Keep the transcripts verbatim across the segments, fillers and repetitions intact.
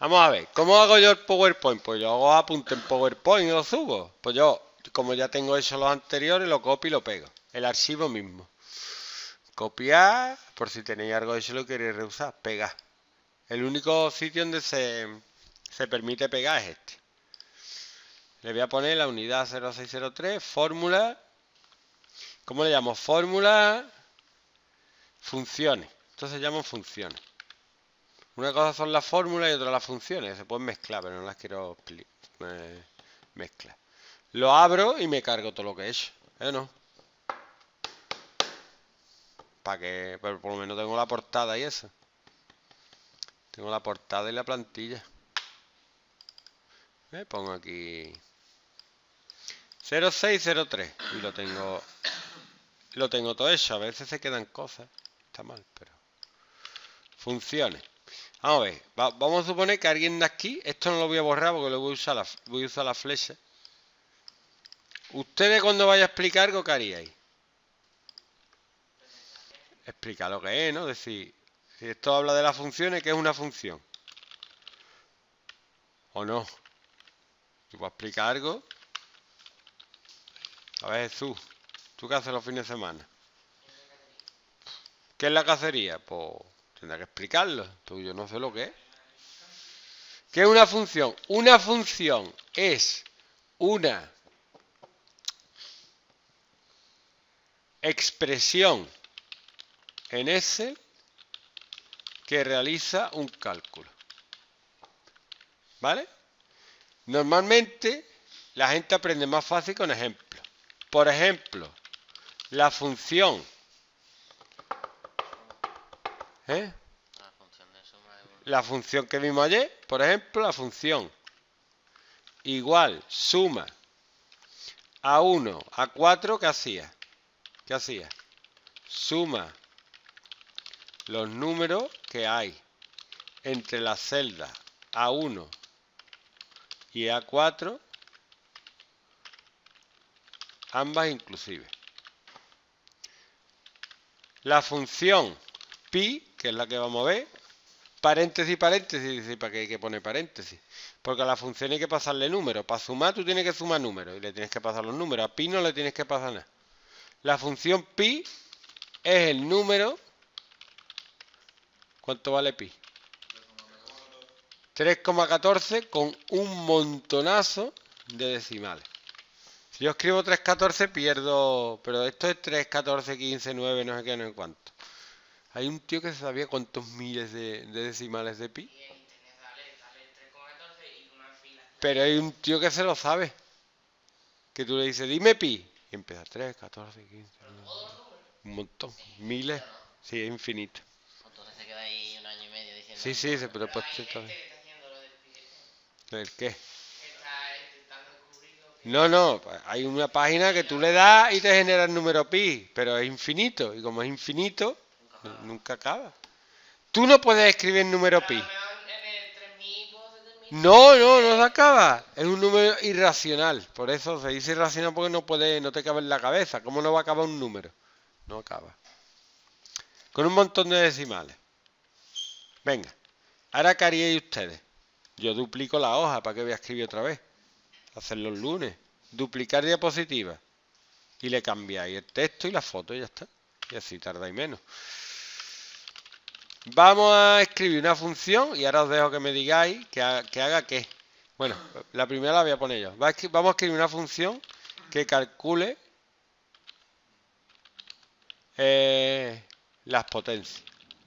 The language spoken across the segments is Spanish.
Vamos a ver, ¿cómo hago yo el PowerPoint? Pues yo hago apunte en PowerPoint y lo subo. Pues yo, como ya tengo hecho los anteriores, lo copio y lo pego. El archivo mismo. Copiar, por si tenéis algo hecho y lo queréis reusar. Pegar. El único sitio donde se, se permite pegar es este. Le voy a poner la unidad cero seis cero tres, fórmula. ¿Cómo le llamo? Fórmula, funciones. Entonces se llaman funciones. Una cosa son las fórmulas y otra las funciones. Se pueden mezclar, pero no las quiero eh, mezclar. Lo abro y me cargo todo lo que he hecho. ¿Eh no? Para que, pero por lo menos tengo la portada y eso. Tengo la portada y la plantilla. Me pongo aquí cero seis cero tres y lo tengo lo tengo todo hecho. A veces se quedan cosas. Está mal, pero funciones. Vamos a ver. Va, vamos a suponer que alguien de aquí, esto no lo voy a borrar porque lo voy a usar la, voy a usar la flecha. Ustedes cuando vaya a explicar algo, ¿qué haríais? Explicar lo que es, ¿no? Es decir, si esto habla de las funciones, ¿qué es una función? ¿O no? Si voy a explicar algo. A ver, Jesús, ¿tú qué haces los fines de semana? ¿Qué es la cacería? Pues tendrá que explicarlo. Pues yo no sé lo que es. ¿Qué es una función? Una función es una expresión en Excel que realiza un cálculo. ¿Vale? Normalmente la gente aprende más fácil con ejemplos. Por ejemplo, la función, ¿eh? La función de suma de La función que vimos ayer, por ejemplo, la función igual suma a uno a cuatro, ¿qué hacía? ¿Qué hacía? Suma los números que hay entre las celdas a uno y a cuatro, ambas inclusive. La función pi, que es la que vamos a ver, paréntesis, paréntesis, dice, ¿para qué hay que poner paréntesis? Porque a la función hay que pasarle números. Para sumar tú tienes que sumar números y le tienes que pasar los números. A pi no le tienes que pasar nada. La función pi es el número. ¿Cuánto vale pi? tres coma catorce con un montonazo de decimales. Si yo escribo tres coma catorce pierdo, pero esto es tres, catorce, quince, nueve, no sé qué, no sé cuánto. Hay un tío que sabía cuántos miles de, de decimales de pi. Pero hay un tío que se lo sabe. Que tú le dices, dime pi. Y empieza tres, catorce, quince, nueve, un montón, miles. Sí, es infinito. Entonces se queda ahí un año y medio diciendo. Sí, sí, se puede poner todo. ¿El qué? No, no, hay una página que tú le das y te genera el número pi, pero es infinito. Y como es infinito, nunca acaba. Tú no puedes escribir el número pi. No, no, no se acaba. Es un número irracional. Por eso se dice irracional porque no puede, no te cabe en la cabeza. ¿Cómo no va a acabar un número? No acaba. Con un montón de decimales. Venga, ahora ¿qué haríais ustedes? Yo duplico la hoja, ¿para qué voy a escribir otra vez? Hacerlo el lunes. Duplicar diapositiva. Y le cambiáis el texto y la foto y ya está. Y así tardáis menos. Vamos a escribir una función y ahora os dejo que me digáis que haga, que haga qué. Bueno, la primera la voy a poner yo. Vamos a escribir una función que calcule eh, las potencias.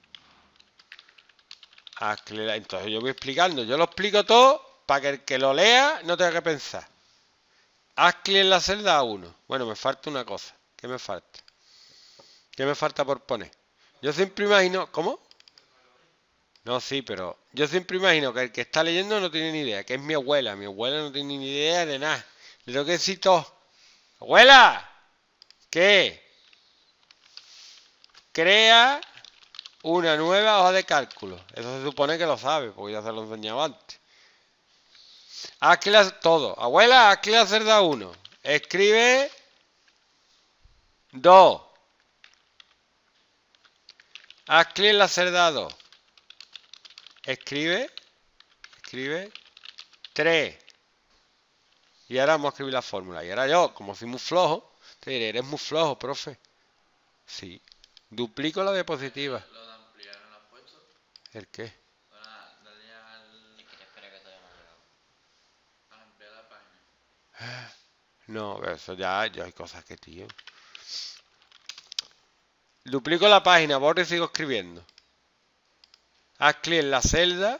Entonces yo voy explicando. Yo lo explico todo para que el que lo lea no tenga que pensar. Haz clic en la celda a uno. Bueno, me falta una cosa. ¿Qué me falta? ¿Qué me falta por poner? Yo siempre imagino... ¿Cómo? No, sí, pero yo siempre imagino que el que está leyendo no tiene ni idea, que es mi abuela. Mi abuela no tiene ni idea de nada. Le tengo que decir todo. ¡Abuela! ¿Qué? Crea una nueva hoja de cálculo. Eso se supone que lo sabe, porque ya se lo he enseñado antes. Haz clic todo. Abuela, haz clic a celda uno. Escribe dos. Haz clic en la celda dos. Escribe, escribe escribe tres. Y ahora vamos a escribir la fórmula. Y ahora yo, como soy muy flojo, te diré, eres muy flojo, profe. Sí. Duplico la diapositiva. ¿Lo de ampliar no lo has puesto? ¿El qué? Ahora, dale al... Es que te espera que todavía no ha llegado. a ampliar la página. No, eso ya, ya hay cosas que, tío. Duplico la página, borro y sigo escribiendo. Haz clic en la celda.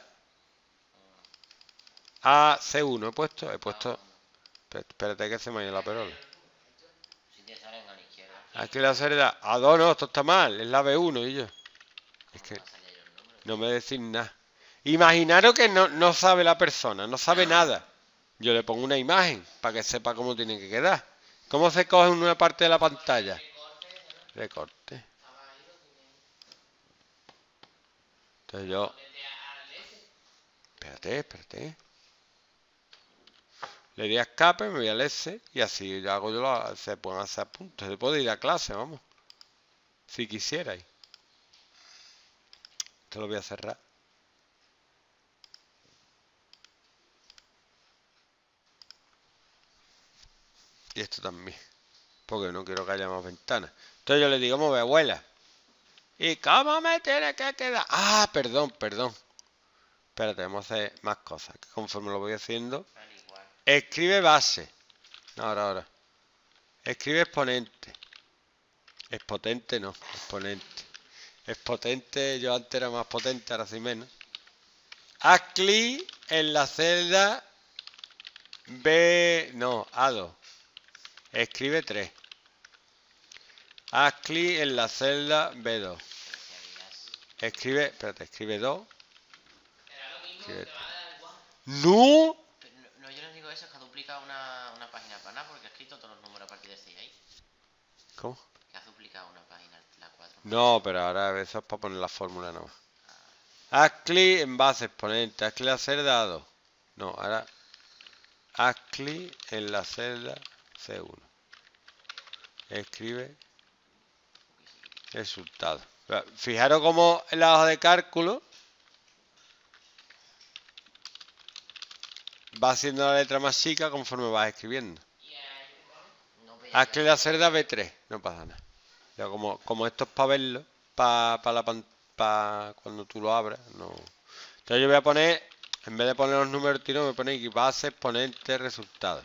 A C uno he puesto, he puesto. Espérate que se me ha ido la perola. Si te salen a la izquierda. Haz clic en la celda A dos, no, esto está mal, es la B uno y yo. Es que Va a salir el número. no me decís nada. Imaginaros que no, no sabe la persona, no sabe nada. Yo le pongo una imagen para que sepa cómo tiene que quedar. ¿Cómo se coge en una parte de la pantalla? Recorte. Entonces yo... Espérate, espérate. Le di a escape, me voy al S y así yo hago yo lo, se pueden hacer puntos. Se puede ir a clase, vamos. Si quisierais. Esto lo voy a cerrar. Y esto también. Porque no quiero que haya más ventanas. Entonces yo le digo, ¿cómo ve, abuela? ¿Y cómo me tiene que quedar? Ah, perdón, perdón. Espérate, vamos a hacer más cosas. Que conforme lo voy haciendo. Al igual. Escribe base. No, ahora, ahora. Escribe exponente. Expotente no, exponente. Expotente, yo antes era más potente, ahora sí menos. Haz clic en la celda B, no, A dos. Escribe tres. Haz clic en la celda B dos. Pero si habías... Escribe, espérate, escribe dos. Será lo mismo, Escribe- te va a dar igual. ¡No! Pero no, no, yo no digo eso, es que ha duplicado una, una página para nada porque ha escrito todos los números a partir de seis ahí. ¿Cómo? Que ha duplicado una página, la cuatro. No, pero ahora eso es para poner la fórmula nomás. Haz clic en base exponente, haz clic en la celda A dos. No, ahora haz clic en la celda C uno. Escribe resultado. Fijaros cómo en la hoja de cálculo va haciendo la letra más chica conforme vas escribiendo. No veía Haz que- clic en la celda B tres, no pasa nada. Ya como, como esto es para verlo, para pa la pan- pa cuando tú lo abras, no. Entonces yo voy a poner, en vez de poner los números tiro, me pone aquí base, exponente, resultado.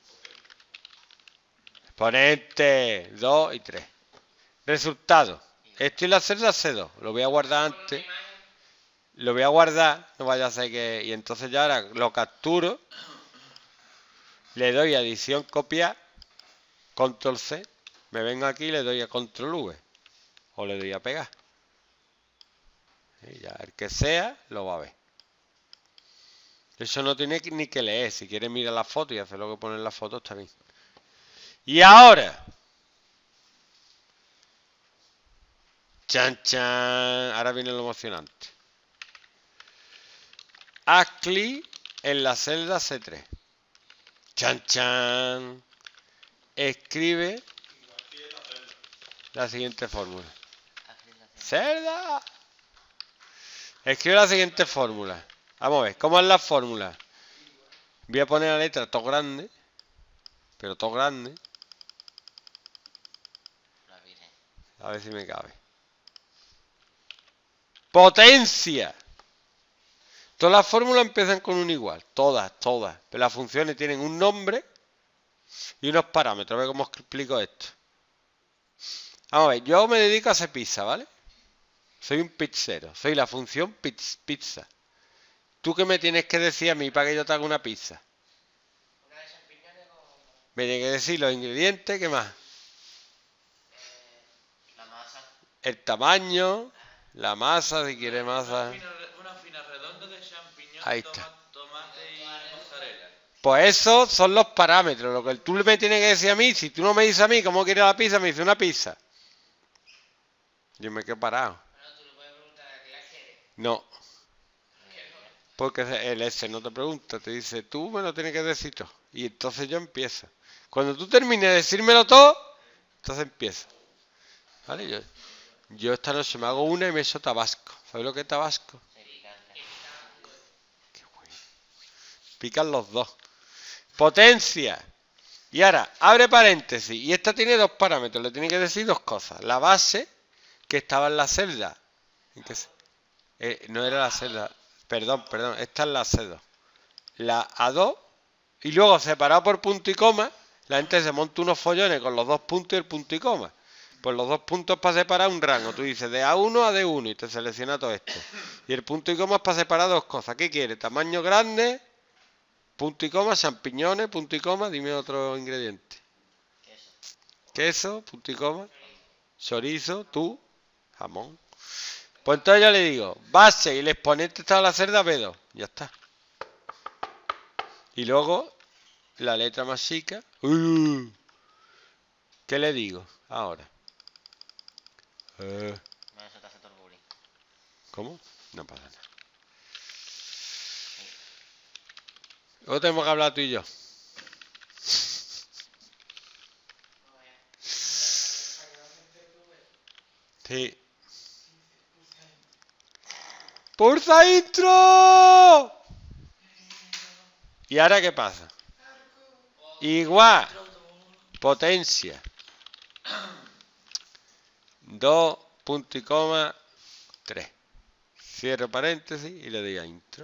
Exponente dos y tres. Resultado. Esto y la celda C dos. Lo voy a guardar antes. Lo voy a guardar, no vaya a ser que... Y entonces ya ahora lo capturo. Le doy a edición copiar. Control C. Me vengo aquí y le doy a Control V. O le doy a pegar. Y ya el que sea lo va a ver. Eso no tiene ni que leer. Si quiere mirar la foto y hacer lo que pone en la foto está bien. Y ahora. Chan chan. Ahora viene lo emocionante. Haz clic en la celda C tres. Chan chan. Escribe la siguiente fórmula. ¡Celda! Escribe la siguiente fórmula. Vamos a ver, ¿cómo es la fórmula? Voy a poner la letra todo grande. Pero todo grande. La virgen. A ver si me cabe. ¡Potencia! Todas las fórmulas empiezan con un igual. Todas, todas. Pero las funciones tienen un nombre y unos parámetros. A ver cómo explico esto. Vamos a ver, yo me dedico a hacer pizza, ¿vale? Soy un pizzero. Soy la función piz- pizza. ¿Tú qué me tienes que decir a mí para que yo te haga una pizza? Una de champiñones con Me tienes que decir los ingredientes, ¿qué más? La masa. El tamaño, la masa, si quieres masa. Una fina, re- una fina redonda de champiñón, Ahí está. toma- tomate y mozzarella. Pues esos son los parámetros. Lo que tú me tienes que decir a mí, si tú no me dices a mí cómo quieres la pizza, me dice una pizza. Yo me quedo parado. Bueno, tú le puedes preguntar a qué la quieres. No. Porque el S no te pregunta, te dice, tú me lo tienes que decir todo. Y entonces yo empiezo. Cuando tú termines de decírmelo todo, entonces empieza. ¿Vale? Yo, yo esta noche me hago una y me echo tabasco. ¿Sabes lo que es tabasco? Se picante. Qué bueno. Pican los dos. Potencia. Y ahora, abre paréntesis. Y esta tiene dos parámetros. Le tiene que decir dos cosas. La base, que estaba en la celda. ¿En qué se- eh, no era la celda. Perdón, perdón. Esta es la C dos. La A dos. Y luego, separado por punto y coma, la gente se monta unos follones con los dos puntos y el punto y coma. Pues los dos puntos para separar un rango. Tú dices de A uno a D uno y te selecciona todo esto. Y el punto y coma es para separar dos cosas. ¿Qué quieres? Tamaño grande, punto y coma, champiñones, punto y coma. Dime otro ingrediente. Queso. Queso, punto y coma. Chorizo, tú, jamón. Pues entonces yo le digo, base y el exponente está en la celda B dos. Ya está. Y luego, la letra más chica. Uh, ¿Qué le digo ahora? Eh, No, eso te hace todo el bullying. ¿Cómo? No pasa nada. Luego tenemos que hablar tú y yo. Sí. ¡Pulsa intro! ¿Y ahora qué pasa? Igual. Potencia. dos, punto y coma, tres. Cierro paréntesis y le doy a intro.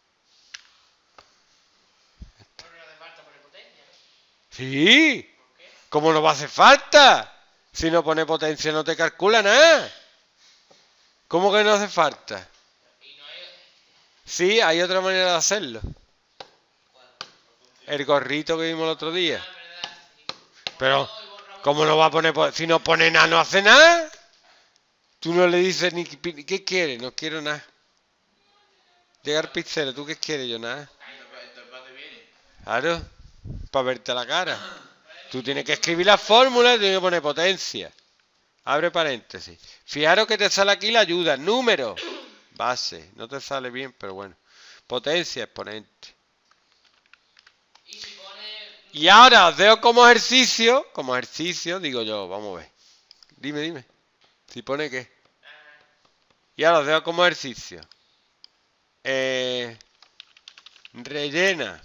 No le hace falta poner potencia, ¿no? Sí. ¿Por qué? ¿Cómo no va a hacer falta? Si no pone potencia no te calcula nada. ¿Cómo que no hace falta? Y no hay... Sí, hay otra manera de hacerlo. ¿Cuál? El gorrito que vimos el otro día. Ah, verdad. Sí. Pero, Borra y borra uno. ¿cómo no va a poner po- si no pone nada, no hace nada? Tú no le dices ni qué qué quieres, no quiero nada. Llegar pizzero, ¿tú qué quieres? Yo nada. Esto es para de bien. Claro, para verte la cara. Tú tienes que escribir la fórmula y tienes que poner potencia. Abre paréntesis. Fijaros que te sale aquí la ayuda. Número. Base. No te sale bien, pero bueno. Potencia, exponente. Y si pone... Y ahora os dejo como ejercicio. Como ejercicio, digo yo, vamos a ver. Dime, dime. Si pone qué. Y ahora os dejo como ejercicio. Eh, rellena.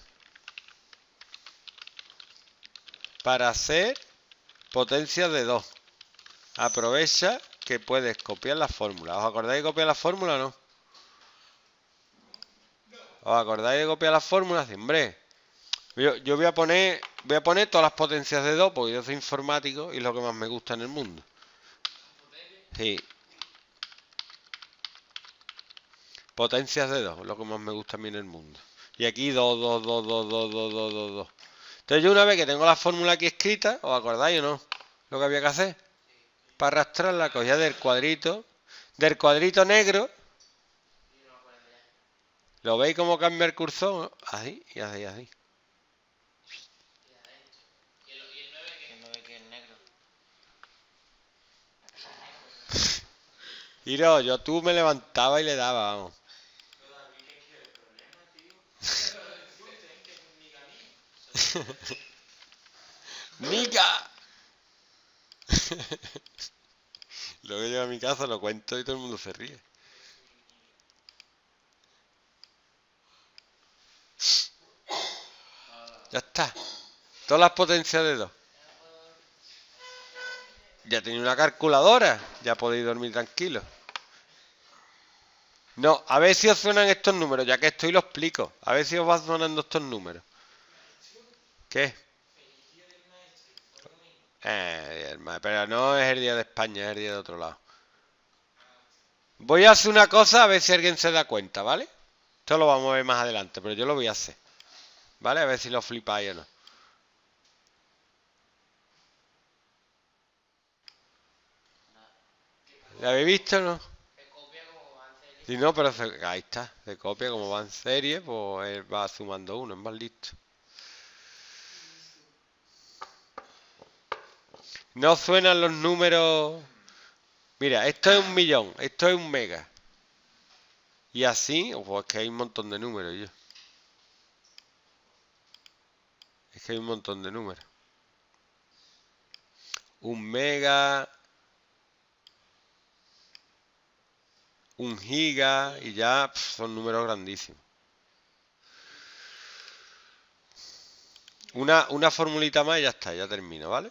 Para hacer potencia de dos. Aprovecha que puedes copiar la fórmula. ¿Os acordáis de copiar la fórmula o no? ¿Os acordáis de copiar la fórmula? Sí, hombre. Yo, yo voy a poner voy a poner todas las potencias de dos porque yo soy informático y es lo que más me gusta en el mundo. Sí. Potencias de dos, lo que más me gusta a mí en el mundo. Y aquí dos, dos, dos, dos, dos, dos, dos, dos, dos. Entonces yo una vez que tengo la fórmula aquí escrita, ¿os acordáis o no? Lo que había que hacer. Para arrastrarla, cogía del cuadrito, del cuadrito negro. ¿Lo veis cómo cambia el cursor? Así y así, así. ¿Y el, y el nueve qué? El nueve que es negro. Y no, yo tú me levantaba y le daba, vamos. ¡Nica! Luego llego a mi casa, lo cuento y todo el mundo se ríe. Ya está. Todas las potencias de dos. Ya tenéis una calculadora. Ya podéis dormir tranquilos. No, a ver si os suenan estos números. Ya que estoy lo explico. A ver si os van sonando estos números. ¿Qué? Eh, el ma- pero no es el día de España, es el día de otro lado. Voy a hacer una cosa a ver si alguien se da cuenta, ¿vale? Esto lo vamos a ver más adelante, pero yo lo voy a hacer. ¿Vale? A ver si lo flipáis o no. ¿La habéis visto o no? Se copia como va en serie. Si no, pero se- ahí está. Se copia como va en serie, pues él va sumando uno, es más listo. No suenan los números. Mira, esto es un millón, esto es un mega. Y así, pues es que hay un montón de números, yo. Es que hay un montón de números. Un mega, un giga, y ya pf, son números grandísimos. Una, una formulita más y ya está, ya termino, ¿vale?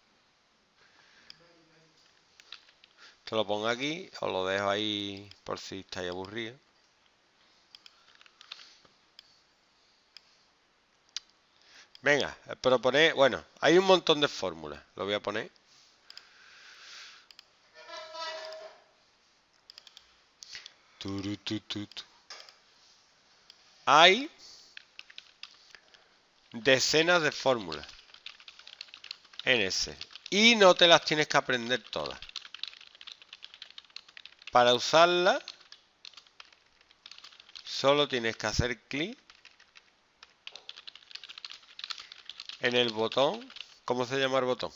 Esto lo pongo aquí, os lo dejo ahí por si estáis aburridos. Venga, proponer, bueno, hay un montón de fórmulas, lo voy a poner. Turu, tu, tu, tu. Hay decenas de fórmulas en ese y no te las tienes que aprender todas. Para usarlas solo tienes que hacer clic en el botón. ¿Cómo se llama el botón?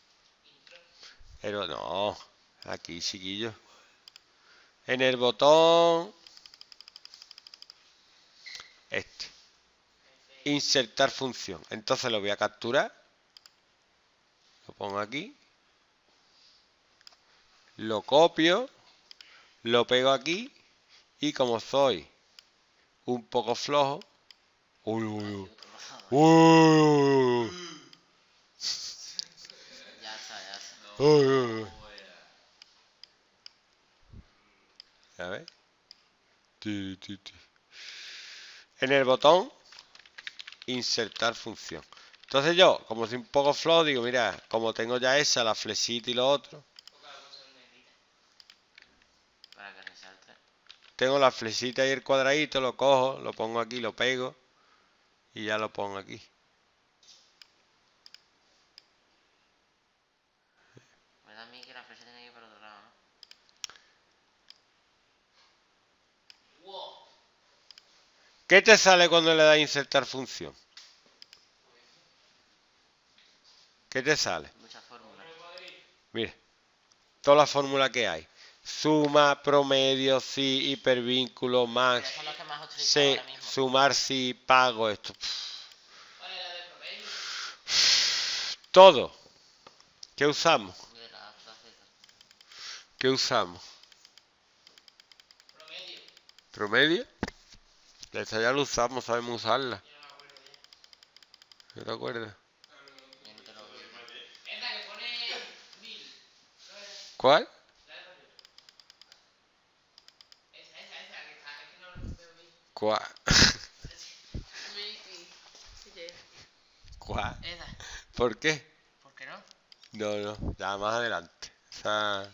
Pero no, aquí chiquillo. En el botón este. Insertar función. Entonces lo voy a capturar. Lo pongo aquí. Lo copio. Lo pego aquí. Y como soy un poco flojo. Uy, uy, uy. Uy. Ya está, ya está. No, Uy, uy, uy. A ver. Ti, ti, ti. En el botón insertar función. Entonces yo, como soy un poco flojo, digo, mira, como tengo ya esa, la flechita y lo otro, Para que resalte. tengo la flechita y el cuadradito, lo cojo, lo pongo aquí, lo pego y ya lo pongo aquí. Me da a mí que la flecha tiene que ir por otro lado, ¿no? ¿Qué te sale cuando le das a insertar función? ¿Qué te sale? Muchas fórmulas. Mira, todas las fórmulas que hay. Suma, promedio, sí, hipervínculo, Pero max, eso es lo que más utilizo sí, ahora mismo. sumar, sí, pago, esto. ¿Cuál es la de promedio? Todo. ¿Qué usamos? De la faceta. ¿Qué usamos? Promedio. ¿Promedio? Esa ya lo usamos, sabemos usarla. Yo no me acuerdo ya. ¿No te acuerdas? Yo no te lo digo. Esta que pone mil. ¿No era? ¿Cuál? La de promedio. Esa, esa, esa, que está. Es que no veo bien. ¿Cuál? Maybe. Sí, yeah. ¿Cuál? Esa. ¿Por qué? ¿Por qué no? No, no, ya más adelante. Esa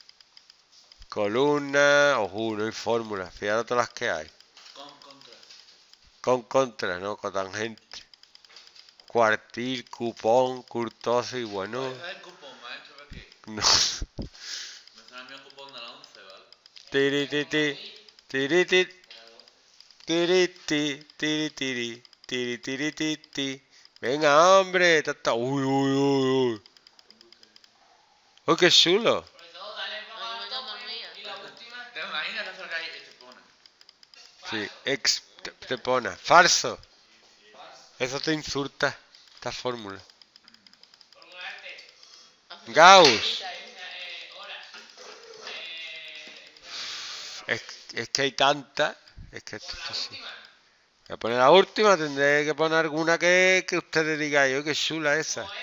columna, ojo, no hay fórmulas. Fíjate todas las que hay. Con contra. Con contra, no, con tangente. Cuartil, cupón, curtoso y bueno. ¿Cuál es el cupón, maestro? Aquí. No. Me suena a mí el cupón de la once, ¿vale? Tiri, ti, ti, tiri, ti, tiri, ti, tiri, tiri, tiri, tiri, ti, ti. Venga, hombre. ta, ta. Uy, uy, uy, uy. ¡Oh, qué chulo! Sobre todo, dale para Ay, abajo. me llama mía. Y la última. ¿Te imaginas que eso que hay y te pone? Sí, ex, te, te pone. Falso. Eso te insulta, esta fórmula. Fórmula este. Gauss. Eh, horas. Eh. Es, es que hay tantas. Es que esto, Por la esto sí. última. Voy a poner la última, tendré que poner alguna que, que ustedes digan, yo qué chula esa. O esa.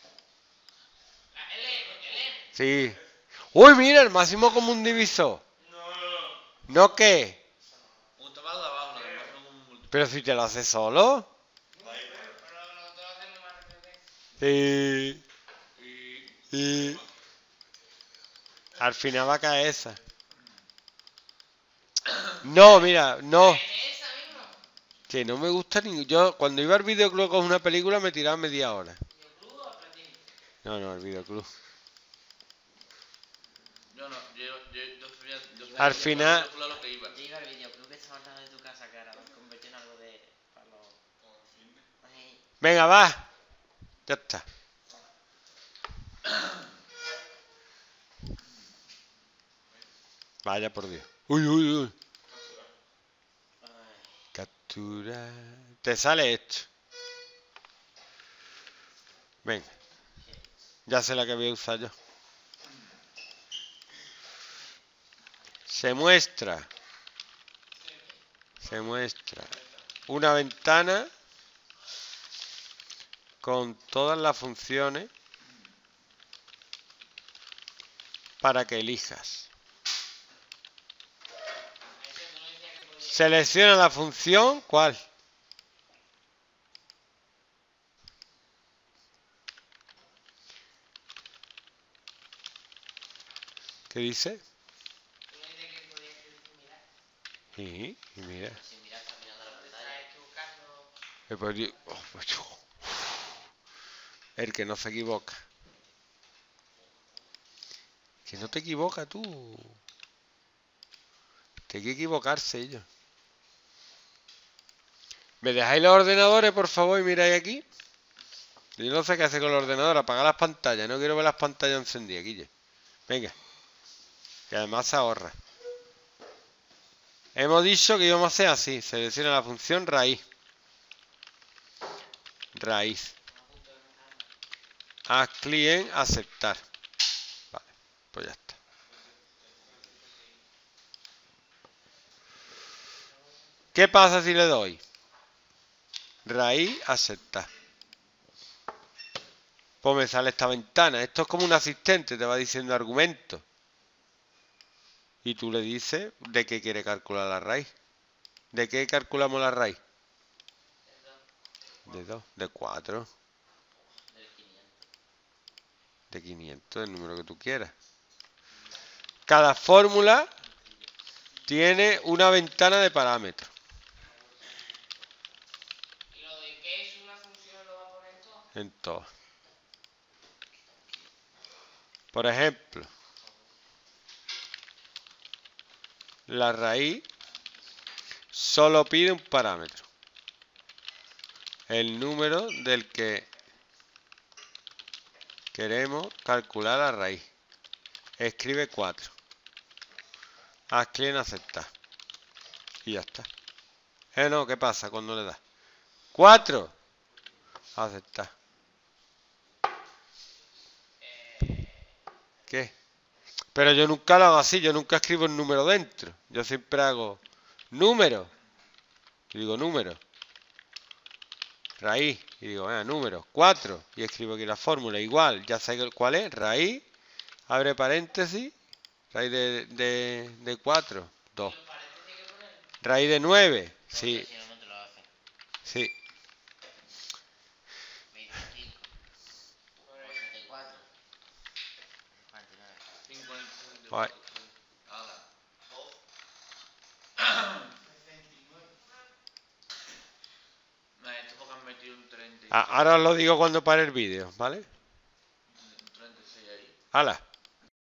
La L, L. Sí. Uy, mira, el máximo común divisor. ¿No qué? Un tomado de abajo, lo demás son un multiplicar. Pero si te lo haces solo. Pero no te lo hacemos más rápido que eso. Sí. Y Y al final va a caer esa. No, mira, no. Es esa mismo. Que no me gusta ni. Yo cuando iba al videoclub con una película me tiraba media hora. Yo crudo o platino. No, no, al videoclub. yo no, yo, yo, yo sabía, yo sabía Al yo final- sabía lo que iba. Yo iba al videoclub que estaba al lado de tu casa, que ahora lo convertí en algo de. Para los. Ay, Venga, va. Ya está. Vaya por Dios. Uy, uy, uy. ay. Captura. Te sale esto. Venga. Ya sé la que voy a usar yo. Se muestra. Se muestra una ventana con todas las funciones para que elijas. Selecciona la función, ¿cuál? ¿Qué dice? ¿Tú no dices que podías escribir sin mirar? Sí, y mira. Sin mirar, está mirando la Pero te pantalla. estás equivocando. Eh, pues yo- oh, pues yo- El que no se equivoca. Que no te equivocas tú. Te hay que equivocarse ellos. ¿Me dejáis los ordenadores, por favor, y miráis aquí? Yo no sé qué hacer con el ordenador. Apagar las pantallas. No quiero ver las pantallas encendidas, Guille. Venga. Que además se ahorra. Hemos dicho que íbamos a hacer así. Selecciona la función raíz. Raíz. Haz clic en aceptar. Vale, pues ya está. ¿Qué pasa si le doy? Raíz, aceptar. Pues me sale esta ventana. Esto es como un asistente, te va diciendo argumentos. Y tú le dices de qué quiere calcular la raíz. ¿De qué calculamos la raíz? De dos, de cuatro, Del quinientos. de quinientos, el número que tú quieras. Cada fórmula tiene una ventana de parámetros. ¿Y lo de qué es una función lo va a poner todo? En todas. Por ejemplo, la raíz solo pide un parámetro. El número del que queremos calcular la raíz. Escribe cuatro. Haz clic en aceptar. Y ya está. Eh, no, ¿qué pasa cuando le das? cuatro. Aceptar. ¿Qué? Pero yo nunca lo hago así. Yo nunca escribo el número dentro. Yo siempre hago número. Y digo número. Raíz. Y digo, ah, número. cuatro. Y escribo aquí la fórmula. Igual. Ya sé cuál es. Raíz. Abre paréntesis. Raíz de, de, de cuatro. dos. Raíz de nueve. Sí. Si no, no te lo hace. Sí. veinticinco. ochenta y cuatro. cuarenta y nueve. cincuenta y Guay. cuatro. Hala. Nah, esto porque han metido un treinta y Ah, ahora os lo digo cuando pare el vídeo, ¿vale? un treinta y seis ahí. ¡Hala!